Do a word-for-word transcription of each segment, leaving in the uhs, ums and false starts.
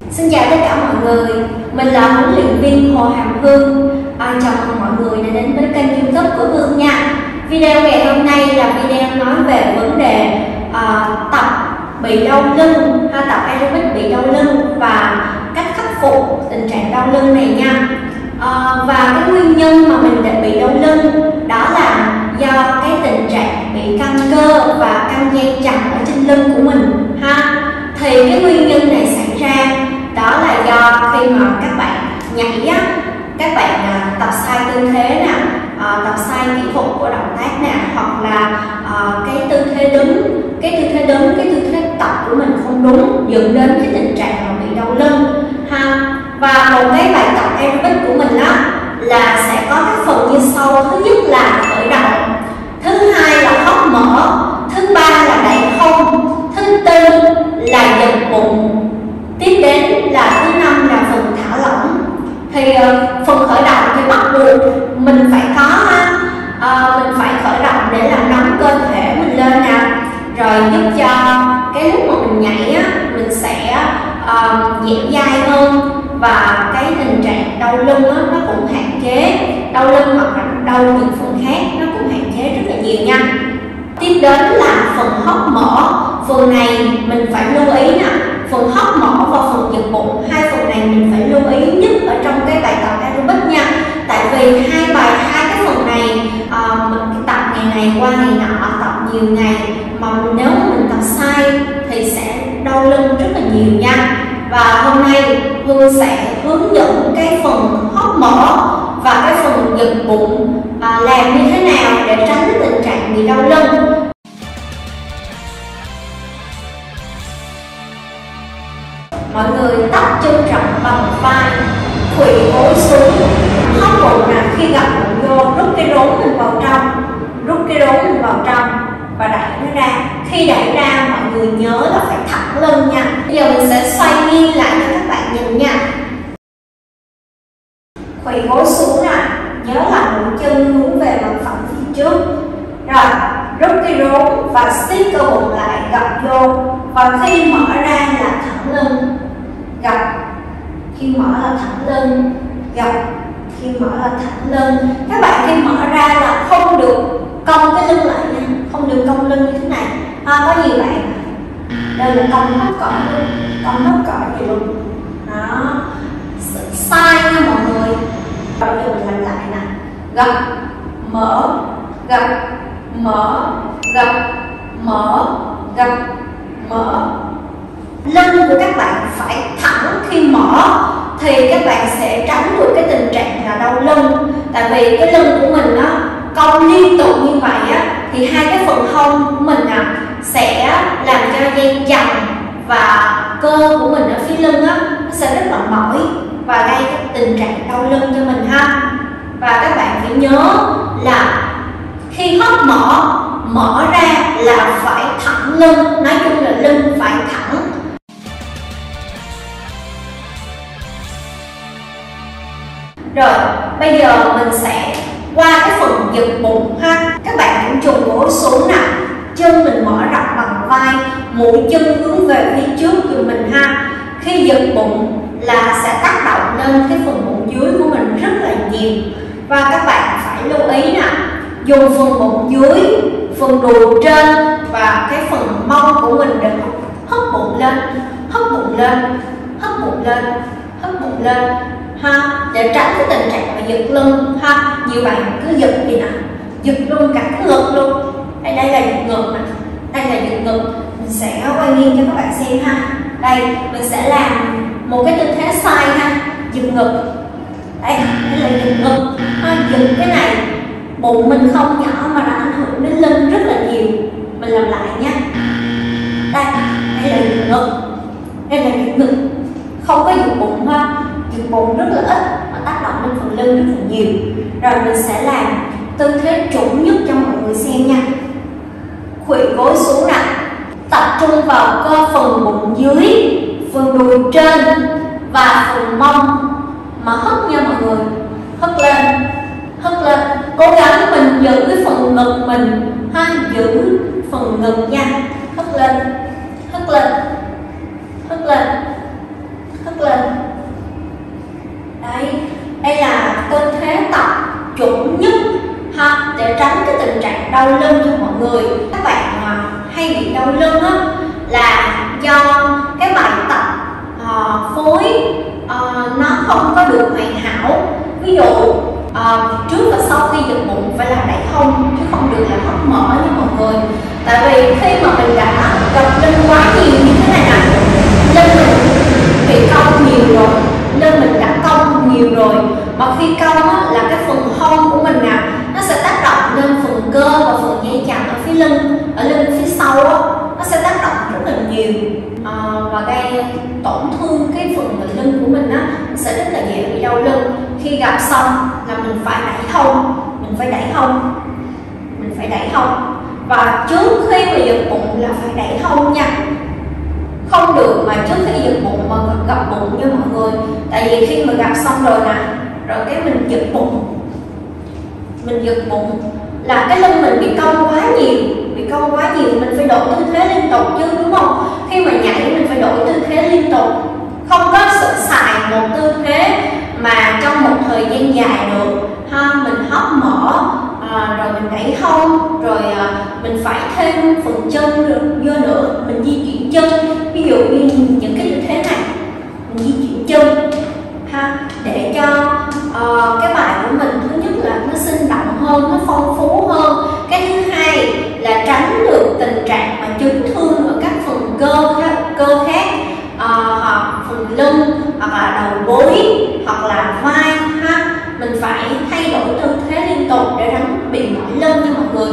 Xin chào tất cả mọi người, mình là huấn luyện viên Hồ Hàm Hương. À, chào mừng mọi người đã đến với kênh YouTube của Hương nha. Video ngày hôm nay là video nói về vấn đề à, tập bị đau lưng, ha, tập aerobic bị đau lưng và cách khắc phục tình trạng đau lưng này nha. À, và cái nguyên nhân mà mình đã bị đau lưng đó là do cái tình trạng bị căng cơ và căng dây chằng ở trên lưng của mình ha. Thì cái nguyên nhân này xảy ra đó là do khi mà các bạn nhảy á, các bạn à, tập sai tư thế nè, à, tập sai kỹ thuật của động tác nè, hoặc là à, cái tư thế đứng, cái tư thế đứng, cái tư thế tập của mình không đúng, dẫn đến cái tình trạng mà bị đau lưng ha. Và một cái bài tập aerobic của mình á là sẽ có các phần như sau. Thứ nhất là khởi động, thứ hai là hóc mở, thứ ba là đẩy hông, thứ tư là giật bụng, tiếp đến là thứ năm là phần thả lỏng. Thì uh, phần khởi động thì bắt buộc mình phải có ha, uh, mình phải khởi động để làm nóng cơ thể mình lên nè, rồi giúp cho cái lúc mà mình nhảy á, mình sẽ uh, dẻo dai hơn và cái tình trạng đau lưng á, nó cũng hạn chế, đau lưng hoặc là đau những phần khác nó cũng hạn chế rất là nhiều nha. Tiếp đến là phần hóc mở, phần này mình phải lưu ý nè, phần hóc mở và phần giật bụng, hai phần này mình phải lưu ý nhất ở trong cái bài tập aerobic nha. Tại vì hai bài hai cái phần này uh, mình tập ngày này qua ngày nọ, tập nhiều ngày mà nếu mà mình tập sai thì sẽ đau lưng rất là nhiều nha. Và hôm nay Hương sẽ hướng dẫn cái phần hóc mở và cái phần giật bụng uh, làm như thế nào để tránh cái tình trạng bị đau lưng. Mọi người tóc chân rộng bằng vai, khuỵu gối xuống, hóc bụng nè, khi gặp bụng vô rút cái rốn mình vào trong, rút cái rốn mình vào trong và đẩy nó ra. Khi đẩy ra mọi người nhớ là phải thẳng lưng nha. Bây giờ mình sẽ xoay nghiêng lại cho các bạn nhìn nha. Khuỵu gối xuống nè, nhớ là mũi chân hướng về mặt phẳng phía trước. Rồi, rút cái rốn và siết cơ bụng lại, gập vô. Và khi mở ra là thẳng lưng, gập. Khi mở là thẳng lưng, gập. Khi mở là thẳng lưng. Các bạn khi mở ra là không được cong cái lưng lại nha, không được cong lưng như thế này. À, có nhiều bạn đây là cong hết cõi luôn, cong hết cõi vậy luôn. Đó, sai nha mọi người. Bây giờ mình làm lại nè, gập, mở, gập, mở, gập, mở, gập, mở. Lưng của các bạn phải thẳng khi mở thì các bạn sẽ tránh được cái tình trạng là đau lưng. Tại vì cái lưng của mình á cong liên tục như vậy á thì hai cái phần hông của mình à, sẽ làm cho dây chằng và cơ của mình ở phía lưng á nó sẽ rất là mỏi và gây cái tình trạng đau lưng cho mình ha. Và các bạn phải nhớ là khi hóc mở mở ra là phải thẳng lưng, nói chung là lưng phải thẳng. Rồi bây giờ mình sẽ qua cái phần giật bụng ha. Các bạn cũng trùng gối xuống nè, chân mình mở rộng bằng vai, mũi chân hướng về phía trước giùm mình ha. Khi giật bụng là sẽ tác động lên cái phần bụng dưới của mình rất là nhiều. Và các bạn phải lưu ý nè, dùng phần bụng dưới, phần đùi trên và cái phần mông của mình để hất bụng lên, hất bụng lên, hất bụng lên, hất bụng lên ha, để tránh cái tình trạng mà giật lưng ha. Nhiều bạn cứ giật gì nè, giật luôn cả cái ngực luôn. Đây đây là giật ngực nè, đây là giật ngực. Mình sẽ quay nghiêng cho các bạn xem ha. Đây mình sẽ làm một cái tư thế sai ha, giật ngực. Đây, đây là giật ngực ha, giật cái này bụng mình không nhỏ mà nó ảnh hưởng đến lưng rất là nhiều. Mình làm lại nhé. Đây, đây là giật ngực, đây là giật ngực, không có giật bụng ha. Giật bụng rất là ít và tác động lên phần lưng rất là nhiều. Rồi mình sẽ làm tư thế chuẩn nhất cho mọi người xem nha. Khuỵu gối xuống nè, tập trung vào cơ phần bụng dưới, phần đùi trên và phần mông mà hất nha mọi người. Hất lên, hất lên, cố gắng mình giữ cái phần ngực mình ha, giữ phần ngực nha. Hất lên, hất lên, hất lên, hất lên. tránh cái tình trạng đau lưng cho mọi người. Các bạn mà hay bị đau lưng á là do cái bài tập uh, phối uh, nó không có được hoàn hảo. Ví dụ uh, trước và sau khi giật bụng phải là đẩy hông chứ không được là hấp mở nha mọi người. Tại vì khi mà mình đã gập lưng quá nhiều như thế này nè, lưng mình bị cong nhiều rồi, lưng mình đã cong nhiều rồi, mà khi cong á, là cái phần hông của mình nè nó sẽ tác động lên phần cơ và phần dây chằng ở phía lưng, ở lưng phía sau á, nó sẽ tác động rất là nhiều à, và gây tổn thương cái phần lưng của mình á, sẽ rất là dễ bị đau lưng. Khi gặp xong là mình phải đẩy hông, mình phải đẩy hông, mình phải đẩy hông. Và trước khi mà giật bụng là phải đẩy hông nha, không được mà trước khi giật bụng mà gập bụng nha mọi người. Tại vì khi mà gặp xong rồi nè, rồi cái mình giật bụng, mình giật bụng là cái lưng mình bị cong quá nhiều, bị cong quá nhiều, mình phải đổi tư thế liên tục chứ, đúng không? Khi mà nhảy mình phải đổi tư thế liên tục, không có sự xài một tư thế mà trong một thời gian dài được ha. Mình hấp mở à, rồi mình đẩy hông, rồi à, mình phải thêm phần chân vô nữa, mình di chuyển chân, ví dụ như những cái tư thế này mình di chuyển chân ha, để cho uh, cái bài của mình thứ nhất là nó sinh động hơn, nó phong phú hơn. Cái thứ hai là tránh được tình trạng mà chấn thương ở các phần cơ khác, cơ khác uh, hoặc phần lưng, hoặc là đầu gối, hoặc là vai ha. Mình phải thay đổi tư thế liên tục để tránh bị mỏi lưng nha mọi người.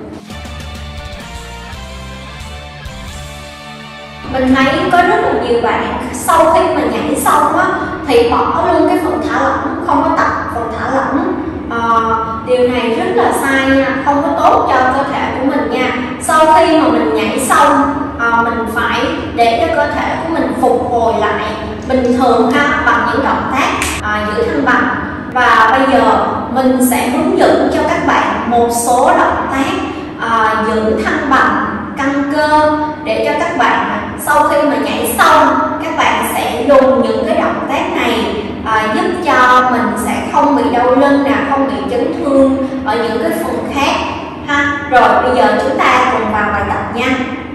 Mình thấy có rất là nhiều bạn sau khi mà nhảy xong á thì bỏ luôn cái phần thả lỏng, không có tập phần thả lỏng. à, Điều này rất là sai nha, không có tốt cho cơ thể của mình nha. Sau khi mà mình nhảy xong à, mình phải để cho cơ thể của mình phục hồi lại bình thường ha, bằng những động tác à, giữ thăng bằng. Và bây giờ mình sẽ hướng dẫn cho các bạn một số động tác à, giữ thăng bằng, căng cơ, để cho các bạn sau khi mà nhảy xong các bạn sẽ dùng những cái động tác này à, giúp cho mình sẽ không bị đau lưng nè, không bị chấn thương ở những cái phần khác ha. Rồi bây giờ chúng ta cùng vào bài tập nha.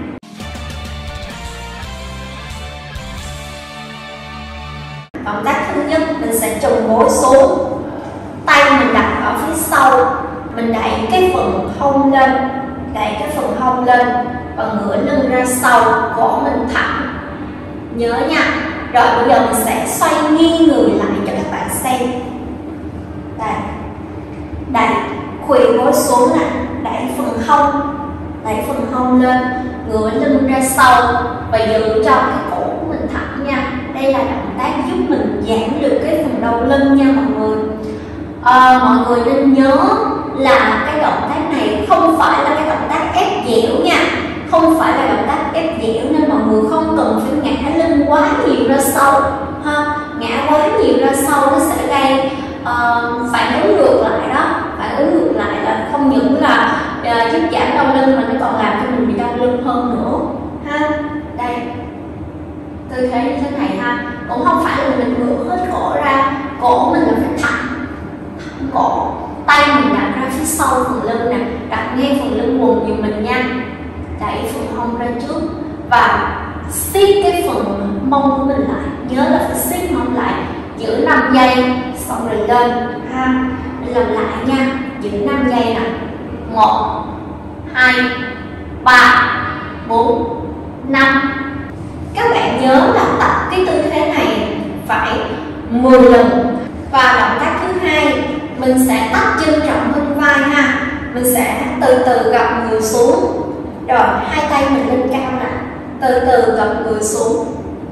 Động tác thứ nhất mình sẽ trùng gối xuống, tay mình đặt ở phía sau, mình đẩy cái phần hông lên, đẩy cái phần hông lên và ngửa lưng ra sau, cổ mình thẳng, nhớ nha. Rồi bây giờ mình sẽ xoay nghiêng người lại cho các bạn xem. Đây, đẩy khuỵu gối xuống nè, đẩy phần hông, đẩy phần hông lên, ngửa lưng ra sau và giữ cho cái cổ của mình thẳng nha. Đây là động tác giúp mình giảm được cái phần đau lưng nha mọi người. À, mọi người nên nhớ là cái động tác này không phải là cái động tác ép dẻo nha, không phải là động tác ép dẻo, nên mọi người không cần phải ngã lưng quá nhiều ra sau ha. Ngã quá nhiều ra sau nó sẽ gây uh, phản ứng ngược lại đó, phản ứng ngược lại là không những là uh, giúp giảm đau lưng mà nó còn làm cho mình bị đau lưng hơn nữa ha. Đây, tư thế như thế này ha, cũng không phải là mình ngửa hết cổ ra, cổ mình là phải thẳng, thẳng cổ, tay mình đặt ra phía sau phần lưng nè, đặt ngay phần lưng quần giùm mình nha. Đẩy phần hông ra trước và siết cái phần mông của mình lại, nhớ là phải siết mông lại, giữ năm giây xong rồi lên ha. Mình làm lại nha, giữ năm giây nè, một, hai, ba, bốn, năm. Các bạn nhớ là tập cái tư thế này phải mười lần. Và động tác thứ hai mình sẽ tách chân rộng hơn vai ha, mình sẽ từ từ gập người xuống, rồi hai tay mình lên cao nè, từ từ gập người xuống,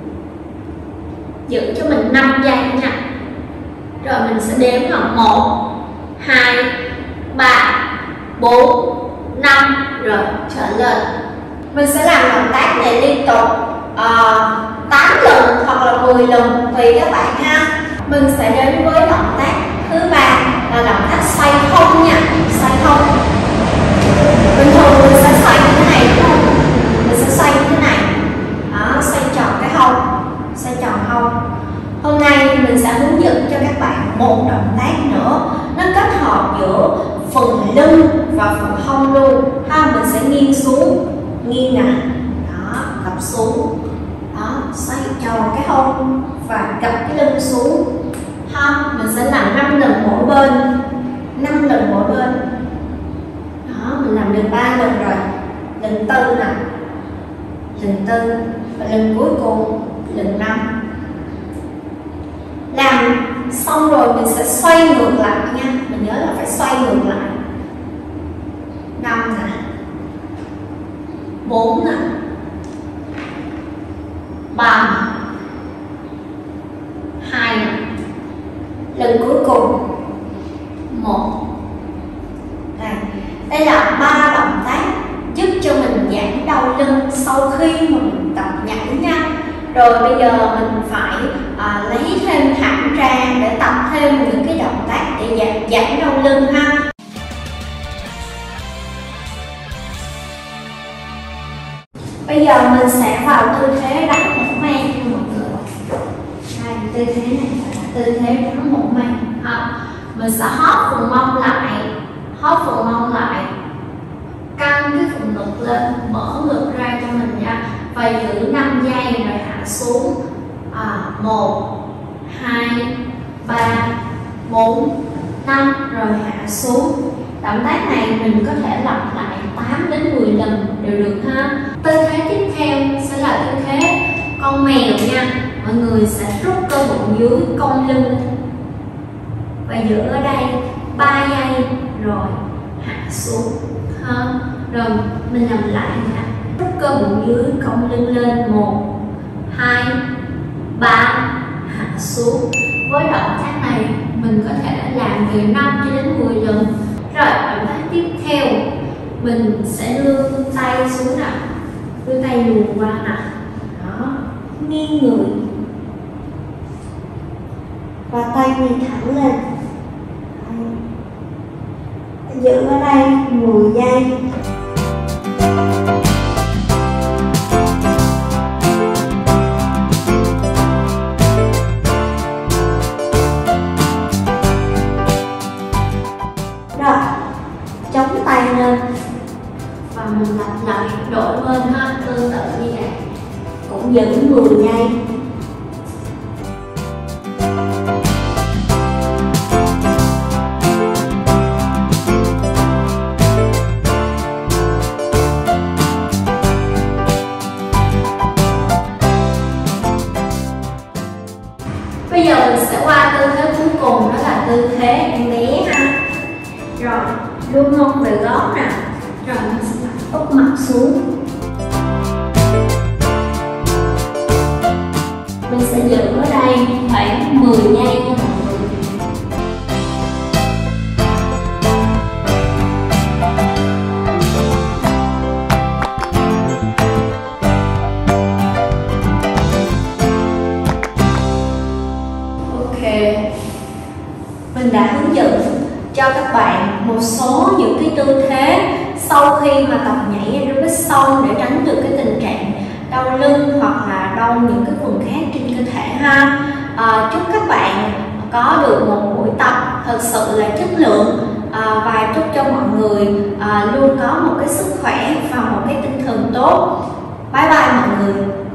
giữ cho mình năm giây nha. Rồi mình sẽ đếm là một, hai, ba, bốn, năm, rồi trở lên. Mình sẽ làm động tác này liên tục uh, tám lần hoặc là mười lần tùy các bạn ha. Mình sẽ đến với động tác thứ ba là động tác xoay hông nha, xoay hông. Bình thường mình sẽ xoay như thế này đúng không? Mình sẽ xoay như thế này, đó, xoay tròn cái hông, xoay tròn hông. Hôm nay mình sẽ hướng dẫn cho các bạn một động tác nữa, nó kết hợp giữa phần lưng và vào phần hông luôn ha. Mình sẽ nghiêng xuống, nghiêng nè, đó, gập xuống, đó, xoay tròn cái hông và gập cái lưng xuống ha. Mình sẽ làm năm lần mỗi bên, năm lần mỗi bên. Đó, mình làm được ba lần rồi. Lần tư nè, lần tư và lần cuối cùng lần năm. Làm xong rồi mình sẽ xoay ngược lại nha, mình nhớ là phải xoay ngược lại. Năm nè, bốn nè, ba nè, hai nè, lần cuối cùng một. Đây, đây là ba động tác giúp cho mình giảm đau lưng sau khi mà mình tập nhảy nha. Rồi bây giờ mình phải à, lấy thêm thảm ra để tập thêm những cái động tác để giảm, giảm đau lưng ha. Bây giờ mình sẽ vào tư thế đánh hổ mang nha mọi người. Đây, tư thế này là tư thế đánh hổ mang ha. Mình sẽ hóp phần mông lại, hóp phần mông lại, căng cái phần ngực lên, mở ngực ra cho mình nha, và giữ năm giây rồi hạ xuống. À, một, hai, ba, bốn, năm rồi hạ xuống. Động tác này mình có thể lặp lại tám đến mười lần đều được ha. Tư thế tiếp theo sẽ là tư thế con mèo nha. Mọi người sẽ rút cơ bụng dưới, cong lưng và giữ ở đây ba giây rồi hạ xuống ha. Rồi mình làm lại nha. Rút cơ bụng dưới, cong lưng lên, một, hai, ba, hạ xuống. Với động tác này mình có thể làm từ năm cho đến mười lần. Rồi động tác tiếp theo mình sẽ đưa tay xuống nè, đưa tay luồn qua nè, đó, nghiêng người và tay mình thẳng lên, giữ ở đây mười giây. Rồi, chống tay lên và mình lặp lại đổi bên ha, tương tự như vậy, cũng giữ mười giây. Bây giờ mình sẽ qua tư thế cuối cùng, đó là tư thế em bé ha. Rồi, đưa mông về gót nè, rồi mình sẽ úp mặt xuống. Mình sẽ giữ ở đây khoảng mười giây nha mọi người. Ok, mình đã hướng dẫn cho các bạn một số những cái tư thế sau khi mà tập nhảy aerobic xong để tránh được cái tình trạng đau lưng hoặc là đau những cái phần khác trên cơ thể ha. À, chúc các bạn có được một buổi tập thật sự là chất lượng, à, và chúc cho mọi người à, luôn có một cái sức khỏe và một cái tinh thần tốt. Bye bye mọi người.